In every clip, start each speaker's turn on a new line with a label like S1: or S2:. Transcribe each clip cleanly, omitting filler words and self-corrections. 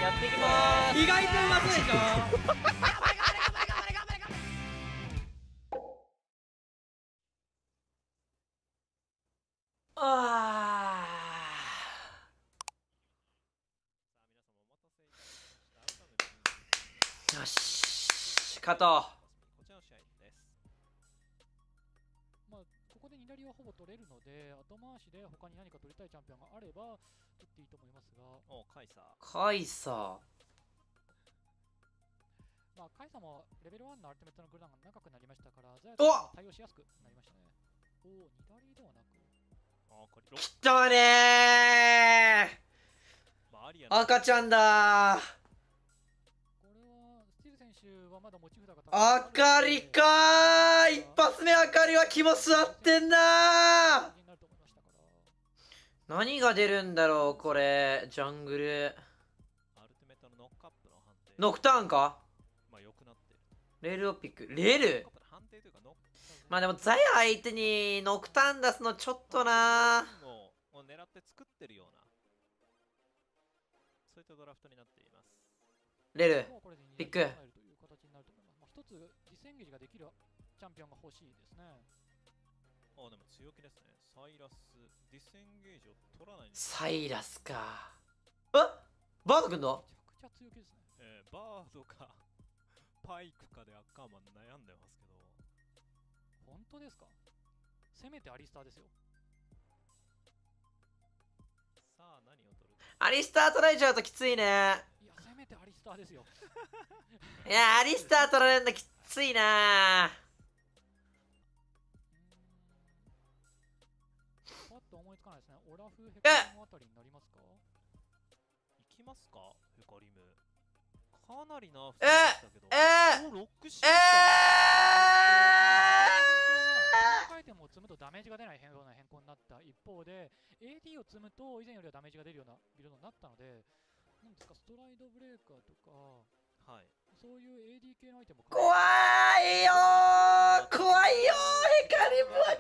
S1: やっていきまーす。
S2: 意外とうまそうでしょ。
S1: あーよし勝とう。
S3: まあ、ここで2ラリーはほぼ取れるので、後回しで他に何か取りたいチャンピオンがあれば取っていいと思いますが、
S1: カイサ
S3: まあ、カイサもレベル1のアルティメットのクルーダウンが長くなりましたから、ザヤとも対応しやすくなりましたね。おお、2ラリーではなく。
S1: きたねー。赤ちゃんだー。
S3: これはスティール選手はまだ持ち札が
S1: あかりかー。一発目あかりは肝座ってんなー。何が出るんだろうこれ。ジャングルノクターンか。レールをピック。レールまあでもザヤ相手にノクターン出すのちょっとなー。
S4: 狙って作ってるようなそういったドラフトになっています。
S1: レールピック。
S3: 一つディスエンゲージができるチャンピオンが欲しいですね。
S4: でも強気ですね。サイラスディスエンゲージを取らない。
S1: サイラスか。バードくんの
S3: めちゃくちゃ強気ですね。
S4: バードかパイクかでアッカーマン悩んでますけど。
S3: 本当ですか。せめてアリスターですよ。
S4: さあ何を取る。
S1: アリスター取られちゃうときついね。
S3: いや、せめてアリスターですよ。
S1: いや、アリスター取られるのきついな。
S3: パッと思いつかないですね。オラフヘカリムあたりになりますか。
S4: 行きますかヘカリム。かなりナーフでしたけど。ロックシー
S3: 回転も積むとダメージが出ないような変更になった一方で AD を積むと以前よりはダメージが出るようなビルドになったので、なんですかストライドブレーカーとか、
S4: はい、
S3: そういう AD 系のアイテムも
S1: 怖いよー。怖いよー。ヘカリムは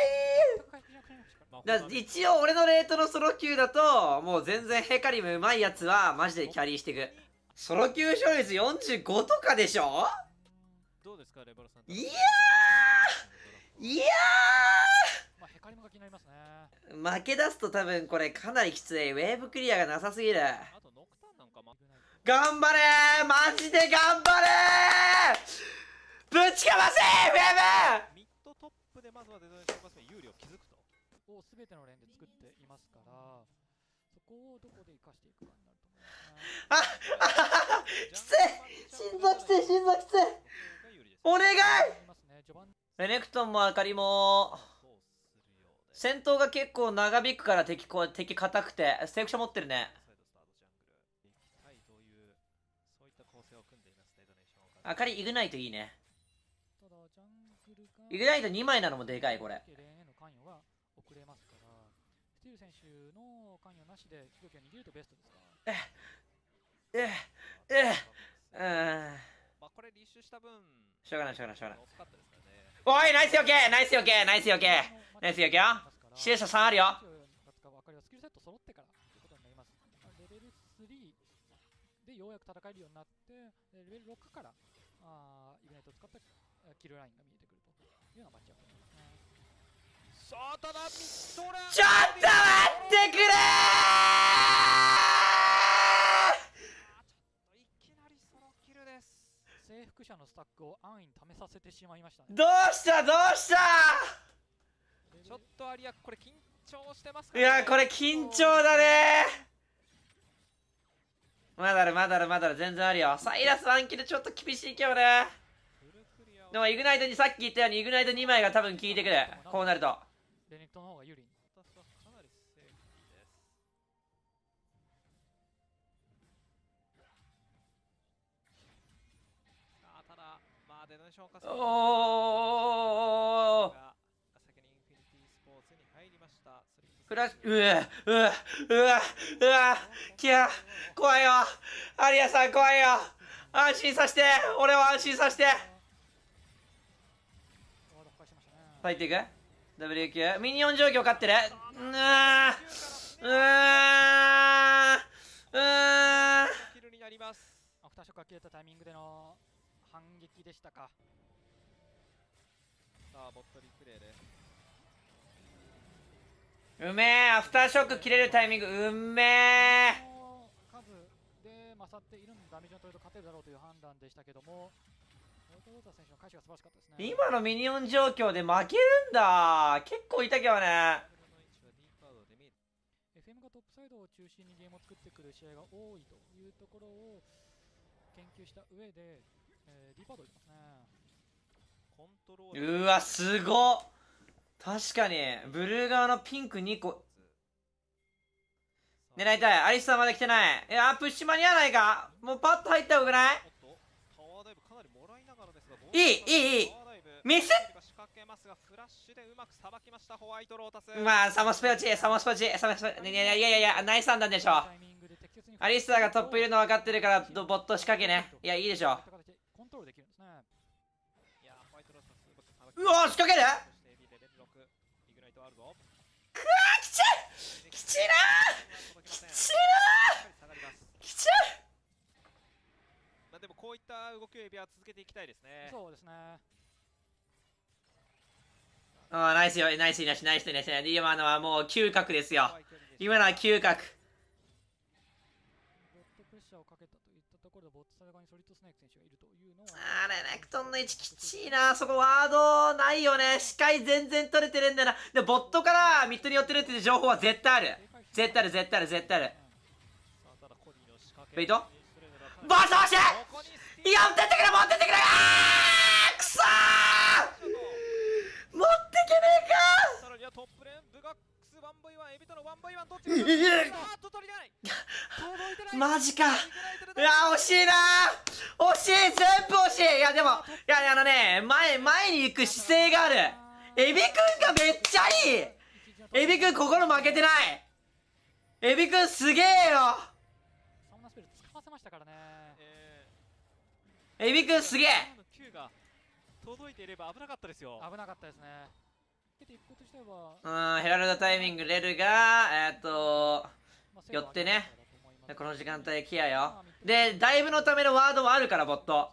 S1: 怖い。だ一応俺のレートのソロ級だともう全然ヘカリムうまいやつはマジでキャリーしていく。ソロ級勝率45とかでしょ。
S4: どうですかレバロさん。
S1: いやーいや
S3: まあヘカリムが気になりますね。
S1: ー負け出すと多分これかなりきつい。ウェーブクリアがなさすぎる。
S4: あとノクターンなんか
S1: 頑張れー。マジで頑張れー。ぶちかませーウェーブ。
S4: ミッドトップでまずはデザイン紹介する有利を築くと
S3: を全てのレーンで作っていますから、そこをどこで生かしていくかになると思いますね。
S1: きつい。心臓きつい。心臓きつい。お願い。レネクトンもあかりも戦闘が結構長引くから敵硬くてステークション持ってるね。あかりイグナイトいいね。イグナイト2枚なのもでかいこれ。
S3: スティール選手の関与なしで主導権を握るとベストですか。
S4: これ履修した分
S1: しょうがないしょうがないしょうがない。おいナイスよけナイスよけナイスよけナイスよけよ。指令者3あるよ。
S3: スキルセット揃ってからということになります。レベル3でようやく戦えるようになってレベル6からイグナイトを使ったキルラインが見えてくるというようなマッチアップになりますね。
S4: さあただミッドラン
S1: ちょっと待ってくれ
S4: ー。いきなりソロキルです。
S3: 征服者のスタックを安易に試させてしまいましたね。
S1: どうしたどうした
S4: ちょっとアリアこれ緊張してます
S1: か、ね、いやこれ緊張だね。まだあるまだあるまだある全然あるよ。サイラス暗記でちょっと厳しいけどね。でもイグナイトにさっき言ったようにイグナイト2枚が多分効いてくる。こうなると
S3: レネクトの方が有利に。
S1: おおフラッシュうわキャ怖いよ。アリアさん怖いよ。安心させて俺を安心させて。入っていく W 級ミニオン状況勝ってる。
S4: なります。
S3: アフターショックが切れたタイミングでの反撃でしたか。
S4: さあボットリプレイで
S1: うめえ、アフターショック切れるタイミングうめえ。
S3: この数で勝っているのでダメージの取ると勝てるだろうという判断でしたけども、ホワイトローター選手の返しが素晴らしかったですね。
S1: 今のミニオン状況で負けるんだ。結構いたけどね。
S3: FM がトップサイドを中心にゲームを作ってくる試合が多いというところを研究した上で、ディーパードいますね。
S4: コントロール
S1: うわすごっ。確かにブルー側のピンク2個狙いたい。アリスさんまだ来てない。いやプッシュ間に合わないか。もうパッと入った方がよくない？
S4: タワーダイブかなりもらいながらですが、
S1: いいミス。
S4: 仕掛けますがフラッシュでうまくさばきましたホワイトロータス。
S1: まあサモスペ落ちサモスペ落ちいやナイス判断でしょ。アリスターがトップいるの分かってるからボット仕掛けね。いやいいでしょ。
S3: コントロールできるんですね。
S4: いやホワイトロータスうまくさばき
S1: うわ仕掛ける。くわきちいきちいなきちいなきちい。
S4: まあでもこういった動きをエビは続けていきたいですね。
S3: そうですね。
S1: あナイスよナイスナイスナイスナイス。今のはもう嗅覚ですよ。今のは嗅覚。
S3: ボットプレッシャーをかけたといったところでボットサイド側にソリッドスネーク選手がいるというのは、
S1: レネクトンの位置きちいな。そこワードないよね。視界全然取れてるんだよな。でボットからミッドに寄ってるっていう情報は絶対ある。絶対ある絶対ある絶対ある。ベイトバース回していや持ってってくれ持ってってくれ。くそー持ってけねえか。
S4: さらにはトップレーンブガックス 1v1 エビとの 1v1 どっちが取りない
S1: マジか。いや惜しいな惜しい全部惜しい。いやでもいや前に行く姿勢がある。エビくんがめっちゃいい。エビくん心負けてない。エビくんすげえよ。
S3: サムナスペル使わせましたからね。
S1: エビくんすげえ。
S4: Q が届いていれば危なかったですよ。
S3: 危なかったですね。一個としては
S1: ヘラルドタイミングレルが寄ってね。この時間帯ケアよ。でダイブのためのワードもあるからボット。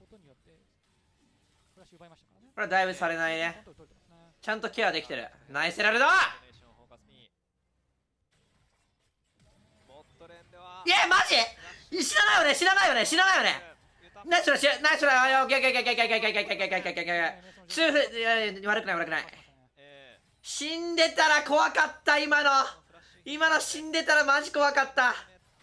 S1: これはダイブされないね。ちゃんとケアできてる。ナイスヘラルド。いやマジ知らないよね知らないよね知らないよね。ナイスラナイスラオッケーオッケーオッケーオッケーオッケーオッケーオッケーオッケーオッケーオッケーオッケーオッケーオッケーシューフ悪くない悪くない。死んでたら怖かった。今の死んでたらマジ怖かった。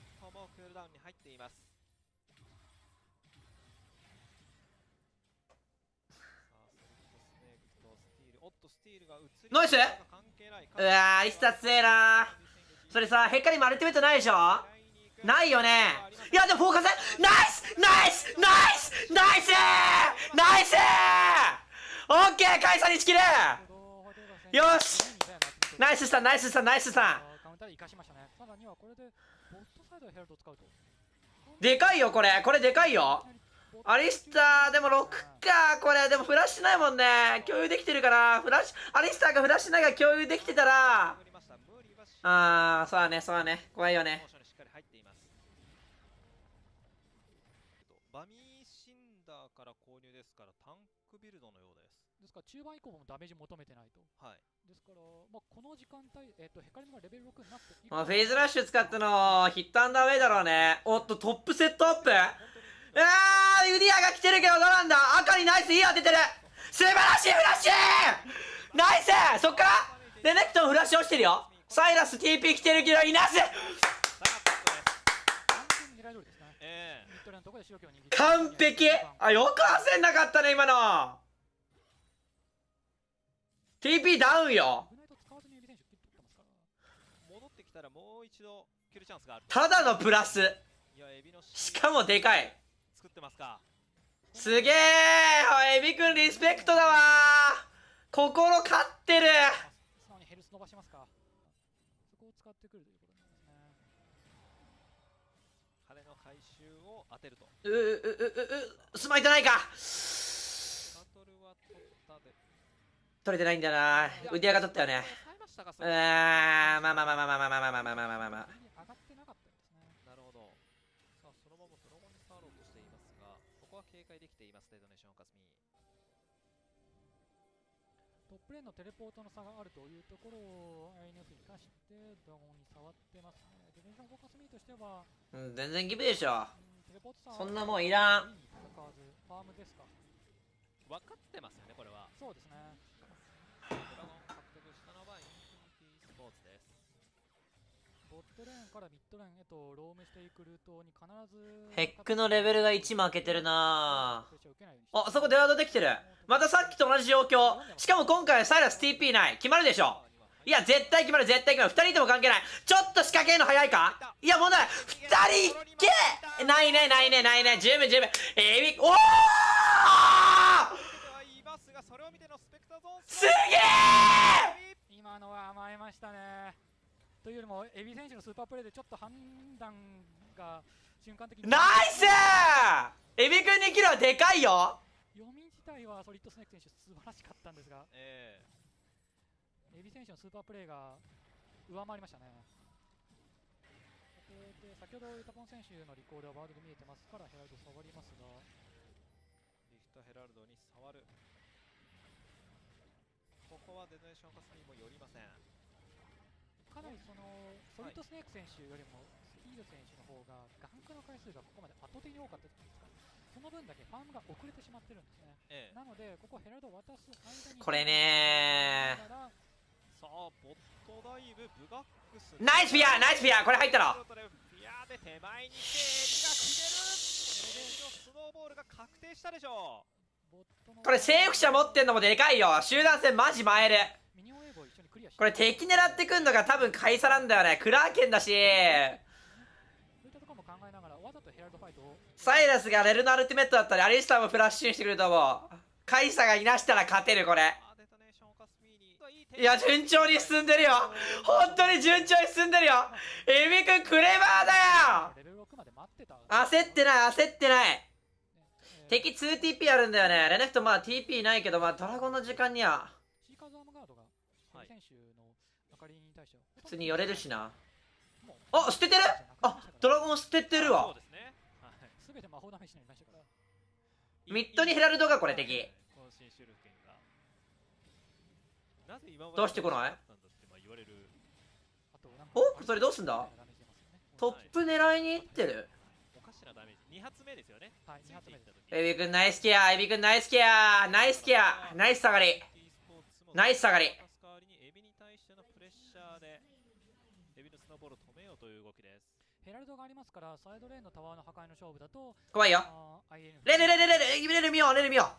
S1: ナイス。うわアリスタ強えな。それさヘッカリもアルティメットないでしょ。ないよね。いやでもフォーカスナイスナイスナイスナイスナイスオッケーカイサにチキル。よしナイスさんナイスさんナイスさん。でかいよこれでかいよ。アリスターでも6か。これでもフラッシュないもんね。共有できてるからフラッシュアリスターがフラッシュないが共有できてたらそうだねそうだね怖いよね。
S4: バミーシンダーから購入ですからタンクビルドのようです。
S3: ですから中盤以降もダメージ求めてないと。
S4: はい。
S3: ですから、この時間帯、ヘカリムがレベル6になって
S1: フェイズラッシュ使ったのヒットアンダーウェイだろうね。おっとトップセットアップ。ウディアが来てるけどどうなんだ。赤にナイスいい当ててる。素晴らしいフラッシュナイス。そっからレネクトンフラッシュ落ちてるよ。サイラス TP 来てるけどいなす。完璧。よく焦んなかったね今の。 TP ダウンよ。
S4: 戻ってきたらもう一度キルチャンスがある。
S1: ただのプラス。しかもでかい。
S4: 作ってますか。
S1: すげえ。エビくんリスペクトだわ。心勝ってる。
S3: 素直にヘルス伸ばしますか。そこを使ってくるということになりますね。
S4: 羽の回収を当てると。
S1: スマイトないか。
S4: バトルは取ったで。
S1: 取れてないんだよな。ウディアが取ったよね。まあ。
S3: 上がってなかったんですね。
S4: なるほど。さあそのままドラゴンに触ろうとしていますが、ここは警戒できています、デトネーションカスミ。
S3: トップレーンのテレポートの差があるというところを INF 生かしてドラゴンに触ってますね。デテンションフォーカスミーとしては、
S1: 全然ギブでしょ。
S3: テレポート差
S1: そんなもんいらん。
S3: 使わずファームですか。
S4: 分かってますよね、これは。
S3: そうですね。
S4: ドラゴン獲得したのはインフィニティスポーツです。
S3: ボットレーンからミッドレーンへとロームしていくルートに必ず
S1: ヘックのレベルが1負けてるな。あそこデワードできてる。またさっきと同じ状況。しかも今回サイラス TP ない。決まるでしょ。いや絶対決まる、絶対決まる。2人いても関係ない。ちょっと仕掛けるの早いか。いや問題2人いけないねないねないね。十分十分。おおすげえ。
S3: 今のは甘えましたね。というよりもエビ選手のスーパープレーでちょっと判断が瞬間的に。
S1: ナイスー。エビ君2キロはでかいよ。
S3: 読み自体はソリッドスネーク選手素晴らしかったんですが、エビ選手のスーパープレーが上回りましたね。で先ほどユタポン選手のリコールはワールド見えてますからヘラルド触りますが、
S4: リフトヘラルドに触る。ここはデトネーションカスミも寄りません。
S3: かなりそのソリッドスネーク選手よりもスピード選手の方がガンクの回数がここまで圧倒的に多かったですから、その分だけファームが遅れてしまってるんですね。なのでここヘラルドを渡す間に
S1: これねー。
S4: さあボットダイブブガックス
S1: ナイスフィアナイスフィア。これ入ったろ。
S4: フィアで手前に来てエビが決める。エレベーションスノーボールが確定したでしょう。
S1: これ征服者持ってんのもでかいよ。集団戦マジ前る。これ敵狙ってくんのが多分カイサなんだよね。クラーケンだし、サイラスがレルのアルティメットだったりアリスターもプラッシュにしてくると思う。カイサがいなしたら勝てる。これいや順調に進んでるよ。本当に順調に進んでるよ。エビ君クレバーだよ。焦ってない焦ってない。敵 2TP あるんだよね。レネフトまあ TP ないけど、まあドラゴンの時間には普通に寄れるしな。あ捨ててる。あドラゴン捨ててるわ。ミッドにヘラルドがこれ敵。どうしてこない。おそれどうすんだ。トップ狙いにいってる。エビ君ナイスケア。エビ君ナイスケア。ナイスケア。ナイス下がり。ナイス下がり。
S3: ヘラルドがありますからサイドレーンのタワーの破壊の勝負だと
S1: 怖いよ。レル見ようレル見よう。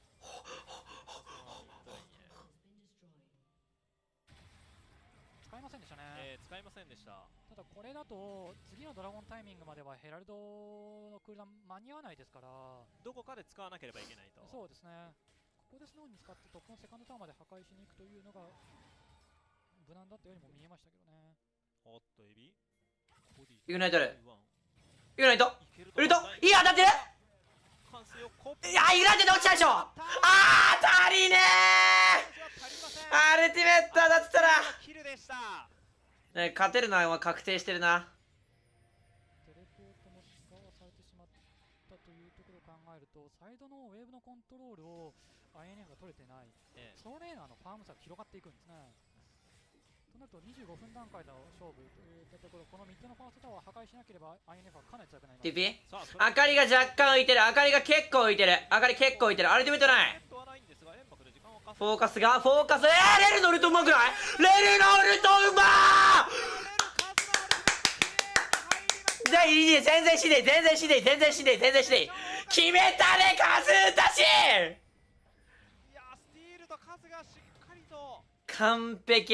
S3: 使いませんでしたね。
S4: 使いませんでした。
S3: ただこれだと次のドラゴンタイミングまではヘラルドのクールダウン間に合わないですから、
S4: どこかで使わなければいけないと。
S3: そうですね。ここでスノーに使ってトップのセカンドタワーまで破壊しに行くというのが無難だったようにも見えましたけどね。
S4: おっとエビ
S1: イグナイトル。イグナイトウルトいい当たってる。いやイグナイトで落ちたでしょ。足りねー。アルティメット当たってたらね、勝てるのは確定してるな。
S3: テレポートも使わされてしまったというところを考えると、サイドのウェーブのコントロールを INF が取れてない、ソロレーナーのファーム差が広がっていくんですね。となると25分段階の勝負といったところ、このミッドのファーストタワーを破壊しなければ INF はかなり強くなります。
S1: TP あかりが若干浮いてる。あかりが結構浮いてる。あかり結構浮いてる。アルティメットない。フォーカスがフォーカスレルのウルトうまくない。レルのウルトうまー。じゃあいい全然しねえ全然しねえ全然しねえ全然しねえ。決めたねカズータシ。完璧。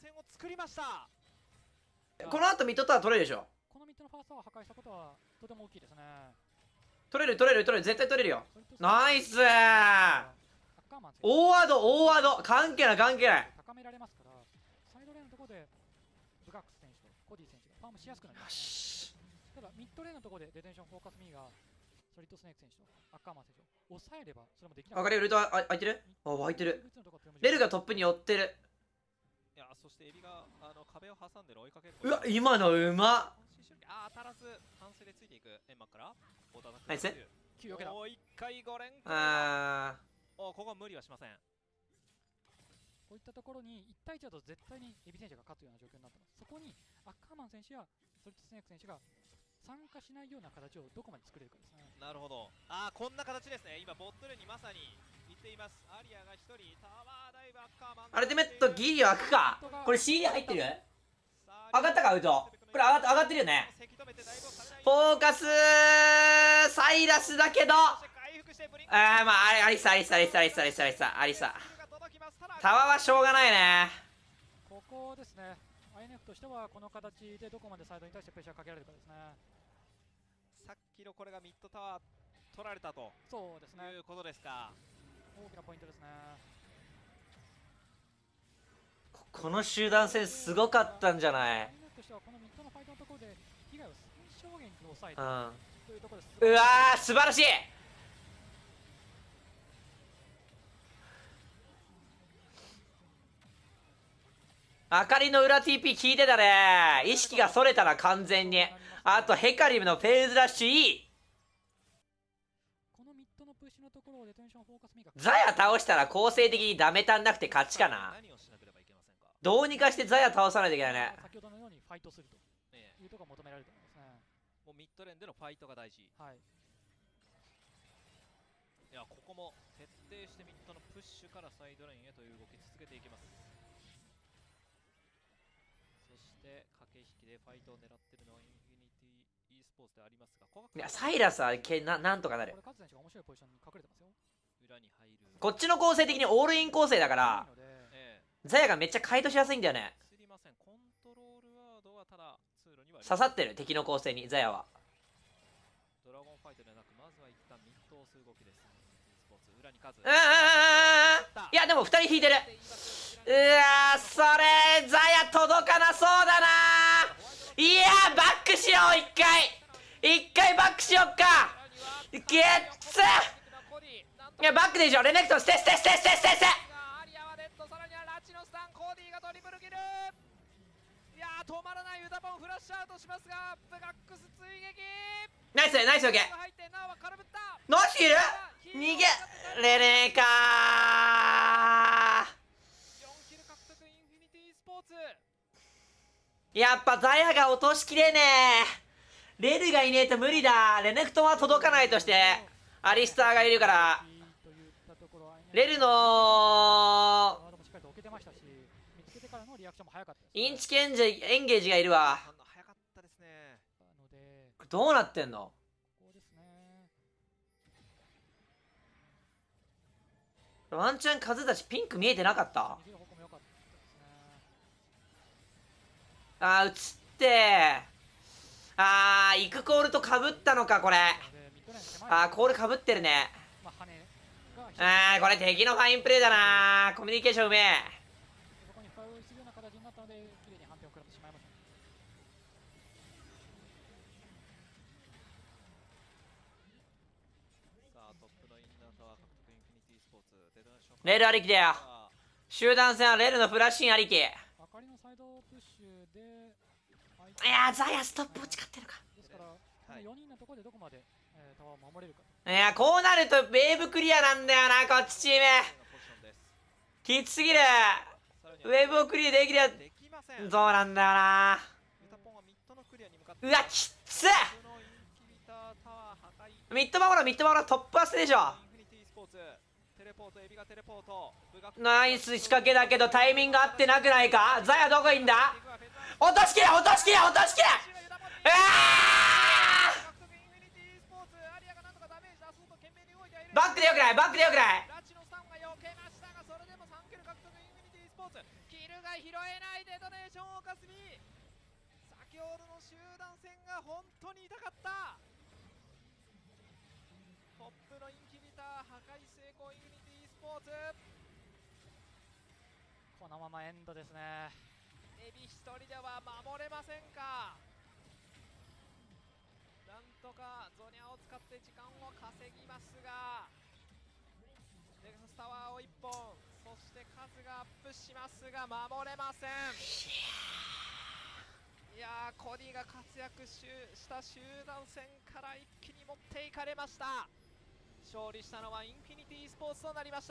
S1: この後ミッドタワー取れるでしょ。
S3: このミッドのファーストタワーを破壊したことはとても大きいですね。
S1: 取れる絶対取れるよ。ナイスー。大ワード関係ない関係ない。
S3: 高められますからサイドレーンのところでブガックス選手とコディ選手がファームしやすくなります、ね。ただミッドレーンのところでデテンションフォーカスミーがソリッドスネーク選手とアッカーマン選手を抑えればそれもできない。
S1: あかりウルト開いてる。開いてる。レルがトップに寄ってる。
S4: いやそしてエビが壁を挟んでる追いかける。
S1: うわ今のうまっ。
S4: あー当たらず反省でついていくエンマからボタン
S1: ナイス。
S3: 9避けた。
S4: もう一回5連
S1: あ
S4: ここは無理はしません。
S3: こういったところに1対1だと絶対にエビ選手が勝つような状況になってます。そこにアッカーマン選手やソリッドスネーク選手が参加しないような形をどこまで作れるかですね。
S4: なるほど。こんな形ですね。今ボットルにまさに行っています。アリアが1人タワーダイブアッカーマン
S1: アルティメットギリ開くか。これ CD 入ってる？上がったか、ウト。これ上がってるよね。フォーカスサイラスだけど、まあアリサタワーはしょうがないね。
S3: ここですね。INF としてはこの形でどこまでサイドに対してプレッシャーかけられるかですね。
S4: さっきのこれがミッドタワー取られたと
S3: そうですね。
S4: いうことですか。
S3: 大きなポイントですね。
S1: この集団戦すごかったんじゃない？
S3: INF としてはこのミッドのファイトのところで被害を最小限に抑え
S1: う
S3: た
S1: ん。
S3: というところです。
S1: うわー素晴らしい。あかりの裏 TP 効いてたね。意識がそれたな完全に。あとヘカリムのフェーズラッシュいい。
S3: このミッドのプッシュのところをデテンションフォーカスミが
S1: ザヤ倒したら構成的にダメ足んなくて勝ちかな。
S4: 何をしなければいけませんか。
S1: どうにかしてザヤ倒さないといけないね。
S3: 先ほどのようにファイトするというところが求められると思いますね。
S4: もうミッドレーンでのファイトが大事。
S3: はい。
S4: いやここも徹底してミッドのプッシュからサイドラインへという動き続けていきます。そして駆け引きでファイトを狙っているのはインフィニティ e スポーツでありますが、
S1: いやサイラスはなんとかなる。
S3: これカズ選手が面白いポジションに隠れてますよ。
S4: 裏に入る。
S1: こっちの構成的にオールイン構成だから
S3: いいので
S1: ザヤがめっちゃ回答しやすいんだよね。
S4: すりません。コントロールワードはただ通路には
S1: 刺さってる敵の構成にザヤは。
S4: ドラゴンファイトではなくまずは一旦ミッドを押す動きです。e スポーツ裏に数。
S1: いやでも2人引いてる。うわーそれザヤ届かなそうだな。いやバックしよう。一回バックしよっか。ゲッツいやバックでいいじゃん。レネクトンステ
S4: アリアはデッド、さらにはラチのスタン、コーディがドリブルキル。いやー止まらないユタポンフラッシュアウトしますが、ブガックス追撃。
S1: ナイスオッケー。
S4: 入ってナウは空振った。
S1: ノーシール逃げれねえか
S4: 4キル獲得インフィニティ e スポーツ。
S1: やっぱザヤが落としきれねえ。レルがいねえと無理だ。レネクトンは届かないとしてアリスターがいるからレルの
S3: しっかりと置けてましたし、見つけてからのリアクションも早かったです。
S1: インチエンゲージがいるわ。
S4: 早かったですね。
S3: なので
S1: これどうなってんの？
S3: ここですね。
S1: ワンチャン数たちピンク見えてなかった？
S3: 逃げる方向も良かったですね。
S1: あー映ってイクコールとかぶったのかこれ。コールかぶってるね。
S3: まあ、羽が
S1: これ敵のファインプレーだな。コミュニケーションうめえ。
S3: そこにファウルするような形になったので綺麗に判定を食らってしまいました。
S4: さあトップのインナータワー獲得インフィニティ e スポーツデトネーション。
S1: レルありきだよ。集団戦はレルのフラッシュインありき。いや
S3: あかりのサイドプッシュで
S1: ザヤストップを誓ってるか。
S3: ですから、この4人のところでどこまで、タワーを守れるか。
S1: いやこうなるとウェーブクリアなんだよなこっちチーム。きつすぎる。ウェーブをクリアできるやそうなんだよな。うわきっつ。ミッド守ろうトップアスでしょ。ナイス仕掛けだけどタイミング合ってなくないか。ザヤどこいんだ。落としきれうわバックでよくない
S4: ラチのスタンが避けましたが、それでも3キル獲得インフィニティ e スポーツ。キルが拾えないデトネーションをかすみ。先ほどの集団戦が本当に痛かった。トップのインキビター破壊成功インフィニティ e スポーツ。
S3: このままエンドですね。
S4: エビ一人では守れませんか。なんとかゾニャを使って時間を稼ぎますが、ネクサスタワーを1本、そして数がアップしますが守れません。いいやー、コニーが活躍した集団戦から一気に持っていかれました。勝利したのはインフィニティスポーツとなりました。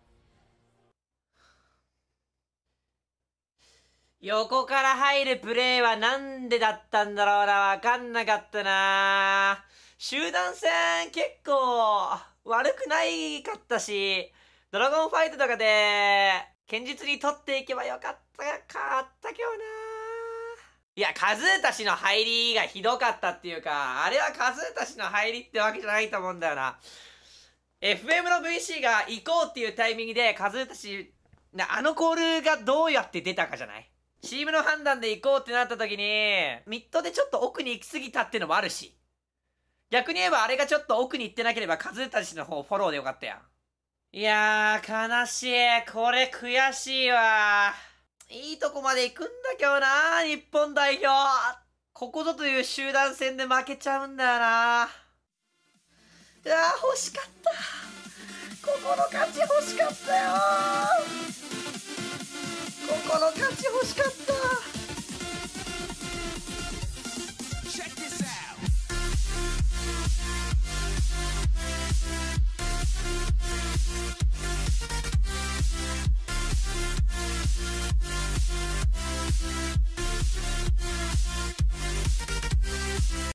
S1: 横から入るプレーはなんでだったんだろうな。わかんなかったな。集団戦結構悪くないかったし、ドラゴンファイトとかで堅実に取っていけばよかったけどな。いや、カズータ氏の入りがひどかったっていうか、あれはカズータ氏の入りってわけじゃないと思うんだよな。FM の VC が行こうっていうタイミングでカズータ氏、あのコールがどうやって出たかじゃない？チームの判断で行こうってなった時に、ミッドでちょっと奥に行き過ぎたっていうのもあるし、逆に言えばあれがちょっと奥に行ってなければカズータ氏の方フォローでよかったやん。いやー、悲しい。これ悔しいわ。いいとこまで行くんだけどな、日本代表。ここぞという集団戦で負けちゃうんだよな。うわー、欲しかった。ここの勝ち欲しかったよー。